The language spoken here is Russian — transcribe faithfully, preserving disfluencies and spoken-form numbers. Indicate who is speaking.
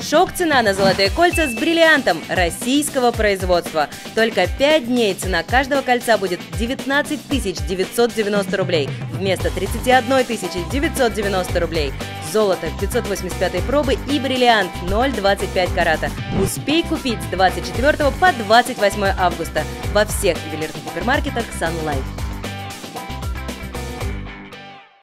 Speaker 1: Шок-цена на золотые кольца с бриллиантом российского производства. Только пять дней цена каждого кольца будет девятнадцать тысяч девятьсот девяносто рублей вместо тридцати одной тысячи девятисот девяноста рублей. Золото пятьсот восемьдесят пятой пробы и бриллиант ноль целых двадцать пять карата. Успей купить с двадцать четвёртого по двадцать восьмое августа во всех ювелирных гипермаркетах Sunlight.